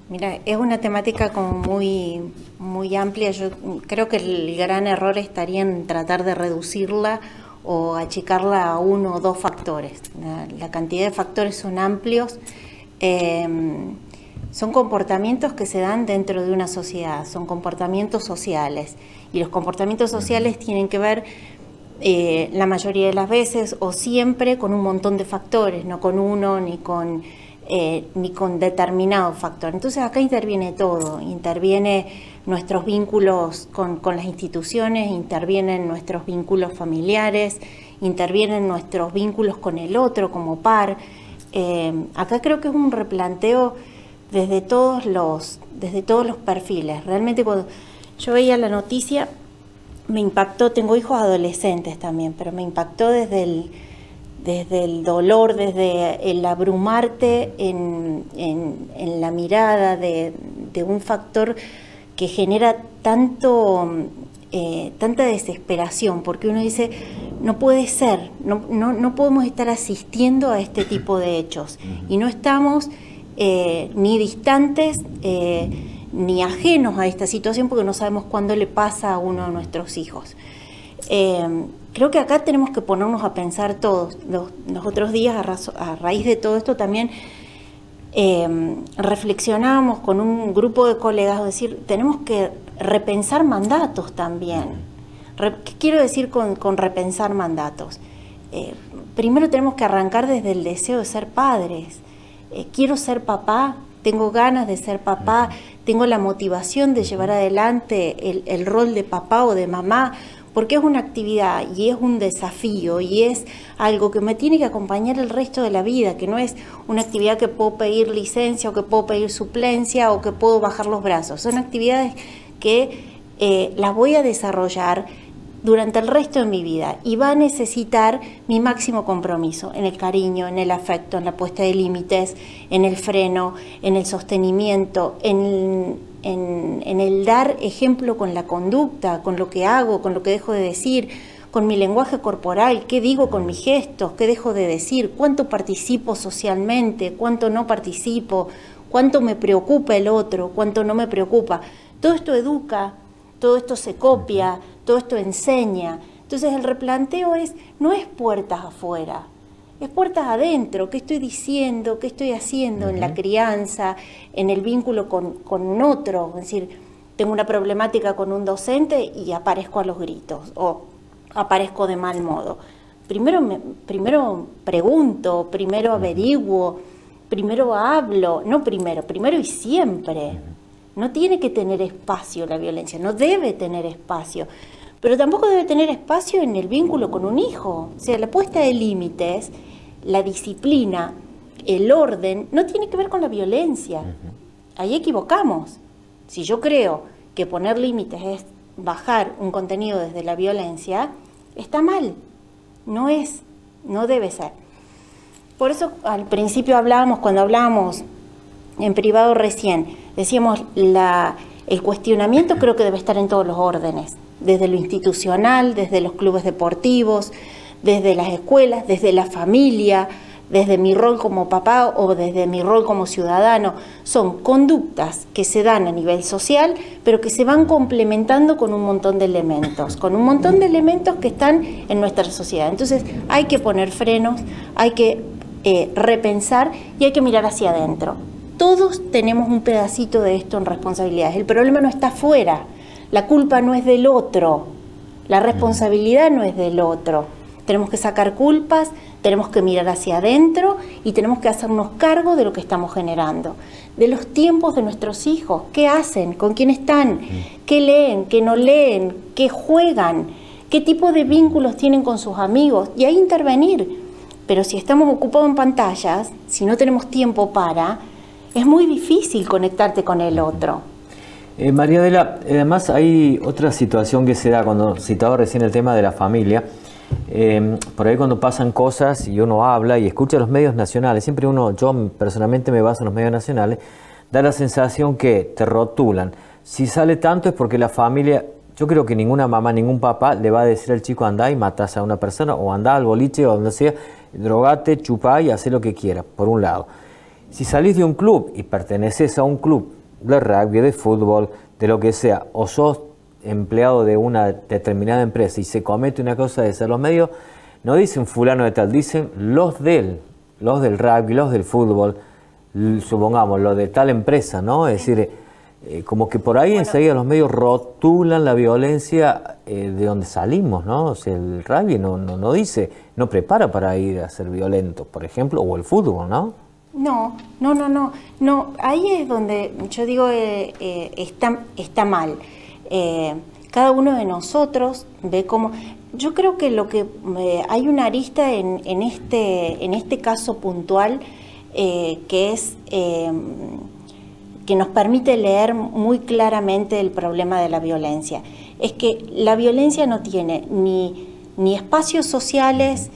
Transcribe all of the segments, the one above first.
Mira, es una temática como muy amplia. Yo creo que el gran error estaría en tratar de reducirla o achicarla a uno o dos factores. La cantidad de factores son amplios. Son comportamientos que se dan dentro de una sociedad, son comportamientos sociales. Y los comportamientos sociales tienen que ver la mayoría de las veces o siempre con un montón de factores, no con uno ni con determinado factor. Entonces acá interviene todo, interviene nuestros vínculos con las instituciones, intervienen nuestros vínculos familiares, intervienen nuestros vínculos con el otro como par. Acá creo que es un replanteo desde todos los perfiles. Realmente cuando yo veía la noticia me impactó, tengo hijos adolescentes también, pero me impactó desde el dolor, desde el abrumarte en la mirada de un factor que genera tanta desesperación, porque uno dice, no puede ser, no podemos estar asistiendo a este tipo de hechos, y no estamos ni distantes ni ajenos a esta situación, porque no sabemos cuándo le pasa a uno de nuestros hijos. Creo que acá tenemos que ponernos a pensar todos. Los otros días, a raíz de todo esto, también reflexionábamos con un grupo de colegas, es decir, tenemos que repensar mandatos también. ¿Qué quiero decir con repensar mandatos? Primero tenemos que arrancar desde el deseo de ser padres. Quiero ser papá, tengo ganas de ser papá, tengo la motivación de llevar adelante el rol de papá o de mamá, porque es una actividad y es un desafío y es algo que me tiene que acompañar el resto de la vida, que no es una actividad que puedo pedir licencia o que puedo pedir suplencia o que puedo bajar los brazos. Son actividades que las voy a desarrollar durante el resto de mi vida y va a necesitar mi máximo compromiso en el cariño, en el afecto, en la puesta de límites, en el freno, en el sostenimiento, en el dar ejemplo con la conducta, con lo que hago, con lo que dejo de decir, con mi lenguaje corporal, qué digo con mis gestos, qué dejo de decir, cuánto participo socialmente, cuánto no participo, cuánto me preocupa el otro, cuánto no me preocupa. Todo esto educa, todo esto se copia, todo esto enseña. Entonces el replanteo no es puertas afuera, es puertas adentro. ¿Qué estoy diciendo? ¿Qué estoy haciendo en la crianza, en el vínculo con otro? Es decir, tengo una problemática con un docente y aparezco a los gritos o aparezco de mal modo. Primero pregunto, primero averiguo, primero hablo, no primero y siempre. No tiene que tener espacio la violencia, no debe tener espacio, pero tampoco debe tener espacio en el vínculo con un hijo. O sea, la puesta de límites, la disciplina, el orden, no tiene que ver con la violencia. Ahí equivocamos. Si yo creo que poner límites es bajar un contenido desde la violencia, está mal. No debe ser. Por eso al principio cuando hablábamos en privado recién, decíamos, el cuestionamiento creo que debe estar en todos los órdenes, desde lo institucional, desde los clubes deportivos, desde las escuelas, desde la familia, desde mi rol como papá o desde mi rol como ciudadano. Son conductas que se dan a nivel social, pero que se van complementando con un montón de elementos, que están en nuestra sociedad. Entonces hay que poner frenos, hay que repensar y hay que mirar hacia adentro. Todos tenemos un pedacito de esto en responsabilidades. El problema no está afuera, la culpa no es del otro, la responsabilidad no es del otro. Tenemos que sacar culpas, tenemos que mirar hacia adentro y tenemos que hacernos cargo de lo que estamos generando, de los tiempos de nuestros hijos, qué hacen, con quién están, qué leen, qué no leen, qué juegan, qué tipo de vínculos tienen con sus amigos, y ahí intervenir. Pero si estamos ocupados en pantallas, si no tenemos tiempo es muy difícil conectarte con el otro. María Adela, además hay otra situación que se da cuando citaba recién el tema de la familia. Por ahí cuando pasan cosas y uno habla y escucha los medios nacionales, yo personalmente me baso en los medios nacionales, da la sensación que te rotulan. Si sale tanto es porque la familia, yo creo que ninguna mamá, ningún papá le va a decir al chico andá y matás a una persona, o andá al boliche o donde sea, drogate, chupá y hacé lo que quieras, por un lado. Si salís de un club y perteneces a un club de rugby, de fútbol, de lo que sea, o sos empleado de una determinada empresa y se comete una cosa de ser los medios, no dicen fulano de tal, dicen los del rugby, los del fútbol, supongamos, los de tal empresa, ¿no? Es decir, como que por ahí enseguida los medios rotulan la violencia de donde salimos, ¿no? O sea, el rugby no dice, no prepara para ir a ser violento, por ejemplo, o el fútbol, ¿no? No, ahí es donde yo digo está mal. Cada uno de nosotros ve cómo... Yo creo que lo que hay una arista en este caso puntual que es que nos permite leer muy claramente el problema de la violencia. Es que la violencia no tiene ni espacios sociales,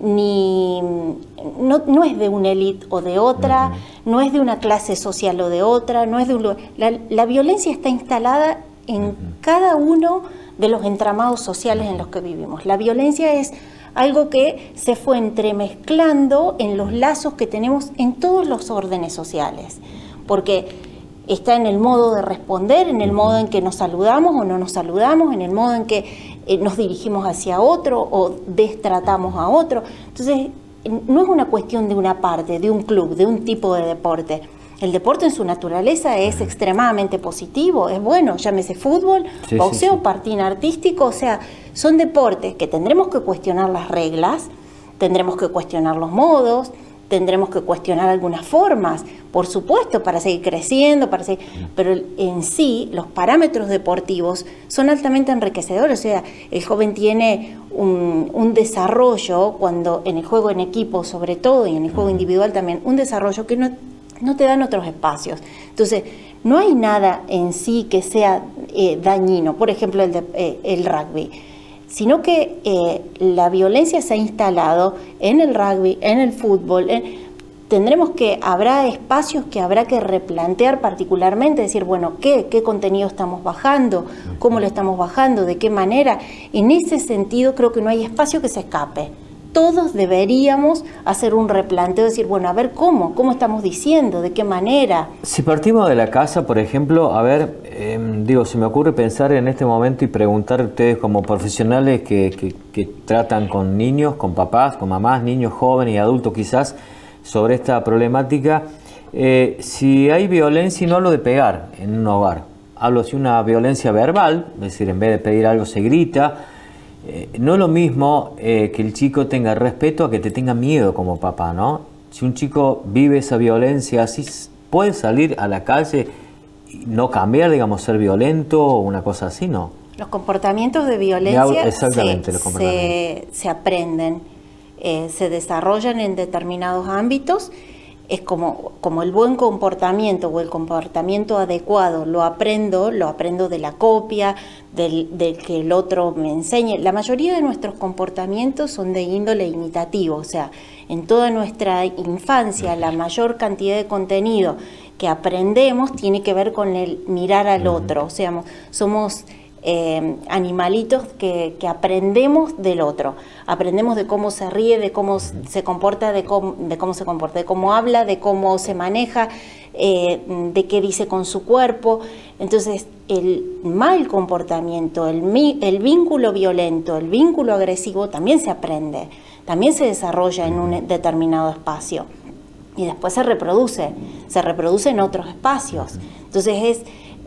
no es de una élite o de otra, no es de una clase social o de otra, no es de un... La violencia está instalada en cada uno de los entramados sociales en los que vivimos. La violencia es algo que se fue entremezclando en los lazos que tenemos en todos los órdenes sociales, porque está en el modo de responder, en el modo en que nos saludamos o no nos saludamos, en el modo en que nos dirigimos hacia otro o destratamos a otro. Entonces, no es una cuestión de una parte, de un club, de un tipo de deporte. El deporte en su naturaleza es extremadamente positivo, es bueno, llámese fútbol, boxeo, patín artístico, o sea, son deportes que tendremos que cuestionar las reglas, tendremos que cuestionar los modos, tendremos que cuestionar algunas formas, por supuesto, para seguir creciendo, pero en sí los parámetros deportivos son altamente enriquecedores. O sea, el joven tiene un desarrollo, cuando en el juego en equipo sobre todo y en el juego individual también, un desarrollo que no te dan otros espacios. Entonces, no hay nada en sí que sea dañino, por ejemplo el rugby, sino que la violencia se ha instalado en el rugby, en el fútbol. Habrá espacios que habrá que replantear particularmente, decir, bueno, ¿qué contenido estamos bajando? ¿Cómo lo estamos bajando? ¿De qué manera? En ese sentido creo que no hay espacio que se escape. Todos deberíamos hacer un replanteo, decir, bueno, a ver cómo estamos diciendo, de qué manera. Si partimos de la casa, por ejemplo, a ver, se me ocurre pensar en este momento y preguntar a ustedes como profesionales que tratan con niños, con papás, con mamás, niños, jóvenes y adultos quizás, sobre esta problemática, si hay violencia, y no hablo de pegar en un hogar, hablo de una violencia verbal, es decir, en vez de pedir algo se grita. No es lo mismo que el chico tenga respeto a que te tenga miedo como papá, ¿no? Si un chico vive esa violencia así, puede salir a la calle y no cambiar, digamos, ser violento o una cosa así, ¿no? Los comportamientos de violencia se aprenden, se desarrollan en determinados ámbitos. Es como el buen comportamiento o el comportamiento adecuado, lo aprendo de la copia, del que el otro me enseñe. La mayoría de nuestros comportamientos son de índole imitativo, o sea, en toda nuestra infancia la mayor cantidad de contenido que aprendemos tiene que ver con el mirar al otro, o sea, somos animalitos que aprendemos del otro, aprendemos de cómo se ríe, de cómo se comporta, de cómo habla, de cómo se maneja, de qué dice con su cuerpo. Entonces, el mal comportamiento, el vínculo violento, el vínculo agresivo también se aprende, también se desarrolla en un determinado espacio y después se reproduce en otros espacios. Entonces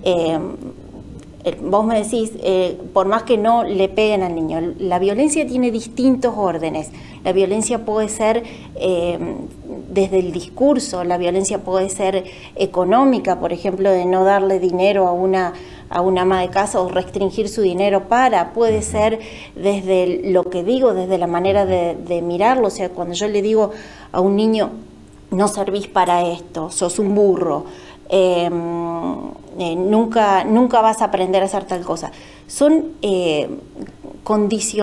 vos me decís, por más que no le peguen al niño, la violencia tiene distintos órdenes. La violencia puede ser desde el discurso, la violencia puede ser económica, por ejemplo, de no darle dinero a una ama de casa o restringir su dinero puede ser desde lo que digo, desde la manera de mirarlo. O sea, cuando yo le digo a un niño, no servís para esto, sos un burro, nunca vas a aprender a hacer tal cosa. Son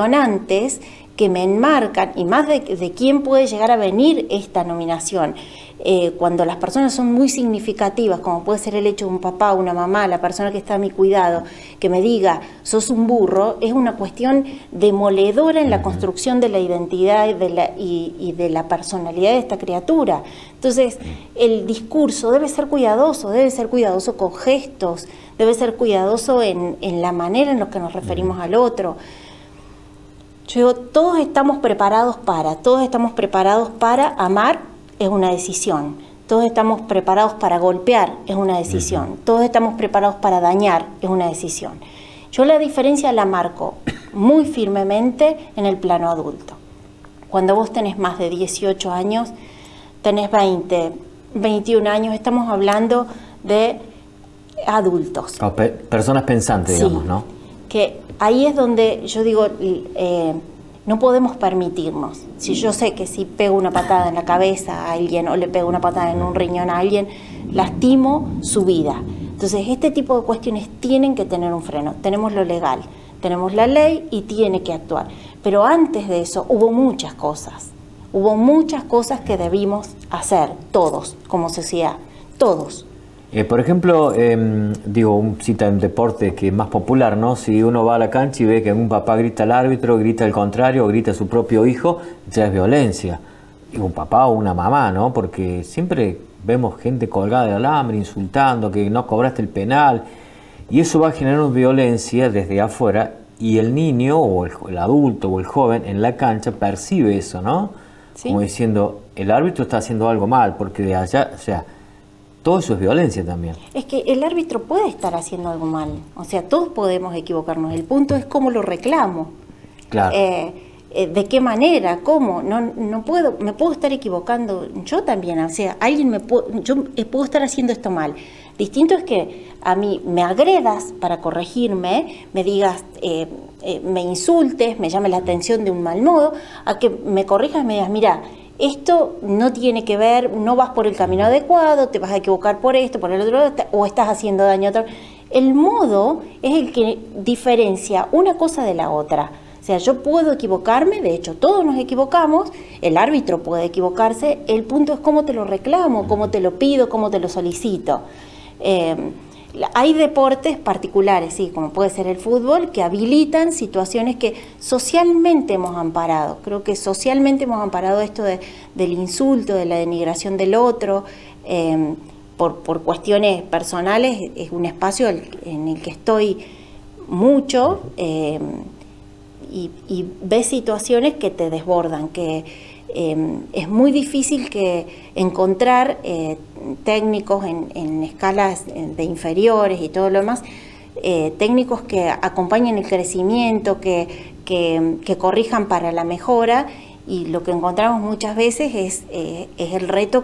condicionantes que me enmarcan, y más de quién puede llegar a venir esta nominación. cuando las personas son muy significativas, como puede ser el hecho de un papá, una mamá, la persona que está a mi cuidado, que me diga, sos un burro, es una cuestión demoledora en la construcción de la identidad y de la personalidad de esta criatura. Entonces, el discurso debe ser cuidadoso con gestos, debe ser cuidadoso en la manera en la que nos referimos al otro. Yo digo, todos estamos preparados para amar, es una decisión. Todos estamos preparados para golpear, es una decisión. Todos estamos preparados para dañar, es una decisión. Yo la diferencia la marco muy firmemente en el plano adulto. Cuando vos tenés más de 18 años, tenés 20, 21 años, estamos hablando de adultos. Personas pensantes, digamos, sí, ¿no? Que ahí es donde yo digo, no podemos permitirnos. Si yo sé que si pego una patada en la cabeza a alguien o le pego una patada en un riñón a alguien, lastimo su vida. Entonces, este tipo de cuestiones tienen que tener un freno. Tenemos lo legal, tenemos la ley y tiene que actuar. Pero antes de eso hubo muchas cosas. Hubo muchas cosas que debimos hacer, todos, como sociedad, todos. Por ejemplo, cita en deporte que es más popular, ¿no? Si uno va a la cancha y ve que un papá grita al árbitro, grita al contrario, grita a su propio hijo, ya es violencia. Y un papá o una mamá, ¿no? Porque siempre vemos gente colgada del alambre, insultando, que no cobraste el penal. Y eso va generando violencia desde afuera y el niño o el adulto o el joven en la cancha percibe eso, ¿no? ¿Sí? Como diciendo, el árbitro está haciendo algo mal, porque de allá, o sea, todo eso es violencia también. Es que el árbitro puede estar haciendo algo mal. O sea, todos podemos equivocarnos. El punto es cómo lo reclamo. Claro. ¿De qué manera? ¿Cómo? No puedo, me puedo estar equivocando. Yo también, o sea, yo puedo estar haciendo esto mal. Distinto es que a mí me agredas para corregirme, me digas, me insultes, me llames la atención de un mal modo, a que me corrijas y me digas, mira, esto no tiene que ver, no vas por el camino adecuado, te vas a equivocar por esto, por el otro, o estás haciendo daño a otro. El modo es el que diferencia una cosa de la otra. O sea, yo puedo equivocarme, de hecho todos nos equivocamos, el árbitro puede equivocarse, el punto es cómo te lo reclamo, cómo te lo pido, cómo te lo solicito. Hay deportes particulares, sí, como puede ser el fútbol, que habilitan situaciones que socialmente hemos amparado. Creo que socialmente hemos amparado esto del insulto, de la denigración del otro, por cuestiones personales. Es un espacio en el que estoy mucho y ves situaciones que te desbordan, que es muy difícil encontrar técnicos en escalas de inferiores y todo lo demás, técnicos que acompañen el crecimiento, que corrijan para la mejora, y lo que encontramos muchas veces es el reto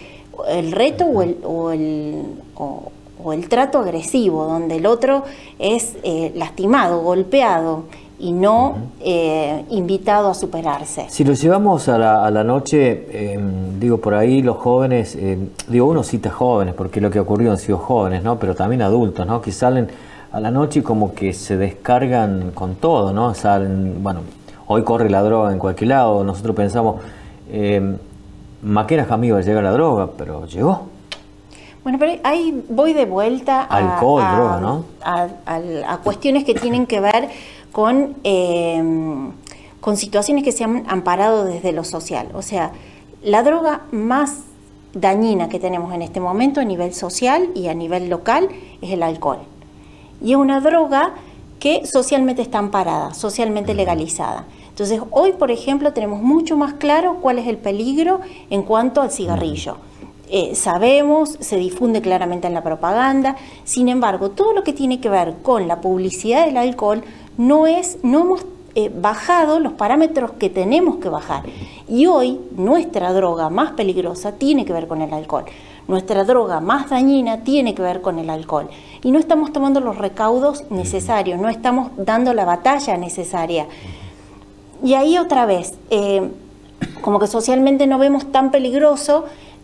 o el trato agresivo, donde el otro es lastimado, golpeado, y no invitado a superarse. Si lo llevamos a la noche, digo, por ahí los jóvenes, uno cita jóvenes, porque lo que ha ocurrido han sido jóvenes, ¿no? Pero también adultos, ¿no? Que salen a la noche y como que se descargan con todo, ¿no? Salen, bueno, hoy corre la droga en cualquier lado, nosotros pensamos, Maquena Jamí va a llegar la droga, pero llegó. Bueno, pero ahí voy de vuelta alcohol, droga, ¿no? A cuestiones que tienen que ver con situaciones que se han amparado desde lo social. O sea, la droga más dañina que tenemos en este momento a nivel social y a nivel local es el alcohol. Y es una droga que socialmente está amparada, socialmente legalizada. Entonces, hoy, por ejemplo, tenemos mucho más claro cuál es el peligro en cuanto al cigarrillo. Sabemos, se difunde claramente en la propaganda. Sin embargo, todo lo que tiene que ver con la publicidad del alcohol no hemos bajado los parámetros que tenemos que bajar. Y hoy nuestra droga más peligrosa tiene que ver con el alcohol. Nuestra droga más dañina tiene que ver con el alcohol. Y no estamos tomando los recaudos necesarios, no estamos dando la batalla necesaria. Y ahí otra vez, como que socialmente no vemos tan peligroso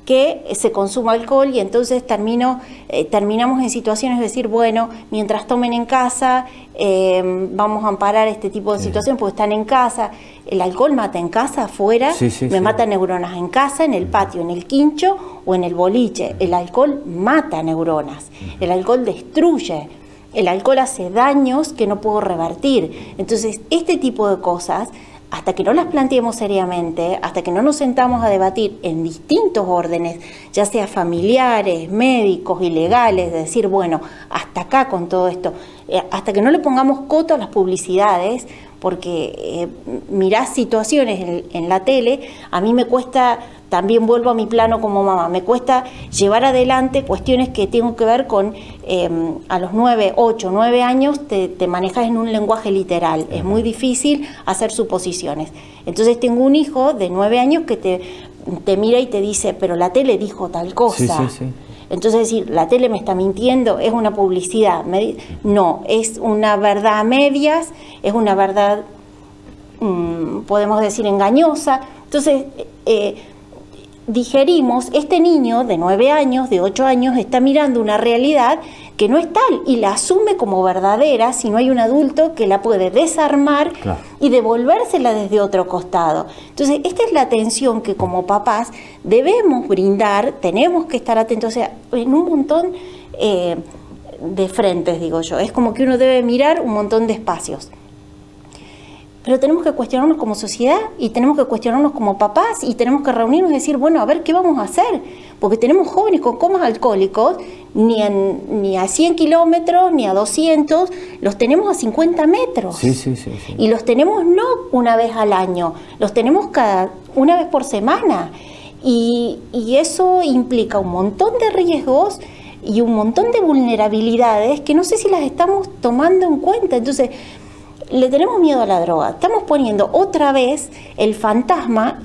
que se consuma alcohol y entonces terminamos en situaciones de decir, bueno, mientras tomen en casa, vamos a amparar este tipo de situaciones porque están en casa. El alcohol mata en casa, afuera, mata neuronas en casa, en el patio, en el quincho o en el boliche. El alcohol mata neuronas, el alcohol destruye, el alcohol hace daños que no puedo revertir. Entonces, este tipo de cosas, hasta que no las planteemos seriamente, hasta que no nos sentamos a debatir en distintos órdenes, ya sea familiares, médicos y legales, de decir, bueno, hasta acá con todo esto, hasta que no le pongamos coto a las publicidades, porque mirás situaciones en la tele, a mí me cuesta, también vuelvo a mi plano como mamá, me cuesta llevar adelante cuestiones que tengo que ver con, a los 9, 8, 9 años te manejas en un lenguaje literal, es muy difícil hacer suposiciones. Entonces tengo un hijo de 9 años que te mira y te dice, pero la tele dijo tal cosa. Entonces decir, la tele me está mintiendo, es una publicidad. No, es una verdad a medias, es una verdad, podemos decir, engañosa. Entonces, digerimos, este niño de 9 años, de 8 años, está mirando una realidad que no es tal y la asume como verdadera si no hay un adulto que la puede desarmar y devolvérsela desde otro costado. Entonces, esta es la atención que como papás debemos brindar, tenemos que estar atentos, o sea, en un montón de frentes, digo yo. Es como que uno debe mirar un montón de espacios. Pero tenemos que cuestionarnos como sociedad y tenemos que cuestionarnos como papás y tenemos que reunirnos y decir, bueno, a ver qué vamos a hacer. Porque tenemos jóvenes con comas alcohólicos, ni a 100 kilómetros, ni a 200, los tenemos a 50 metros. Y los tenemos no una vez al año, los tenemos una vez por semana. Y eso implica un montón de riesgos y un montón de vulnerabilidades que no sé si las estamos tomando en cuenta. Entonces, le tenemos miedo a la droga, estamos poniendo otra vez el fantasma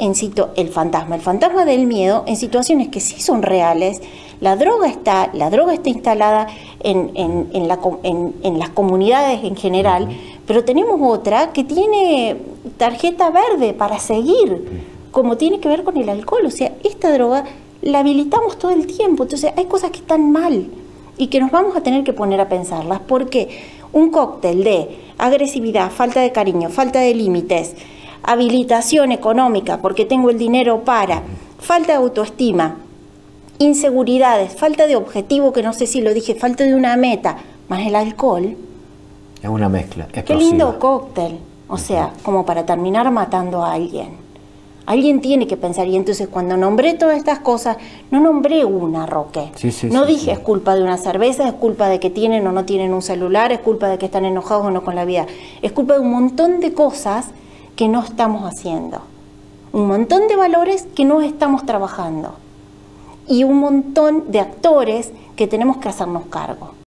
del miedo en situaciones que sí son reales. La droga está instalada en las comunidades en general, pero tenemos otra que tiene tarjeta verde para seguir, como tiene que ver con el alcohol. O sea, esta droga la habilitamos todo el tiempo, entonces hay cosas que están mal y que nos vamos a tener que poner a pensarlas, porque un cóctel de agresividad, falta de cariño, falta de límites, habilitación económica porque tengo el dinero para, falta de autoestima, inseguridades, falta de objetivo, que no sé si lo dije, falta de una meta, más el alcohol. Es una mezcla explosiva. Qué lindo cóctel, o sea, como para terminar matando a alguien. Alguien tiene que pensar, y entonces cuando nombré todas estas cosas, no nombré una, Roque. No dije es culpa de una cerveza, es culpa de que tienen o no tienen un celular, es culpa de que están enojados o no con la vida. Es culpa de un montón de cosas que no estamos haciendo. Un montón de valores que no estamos trabajando. Y un montón de actores que tenemos que hacernos cargo.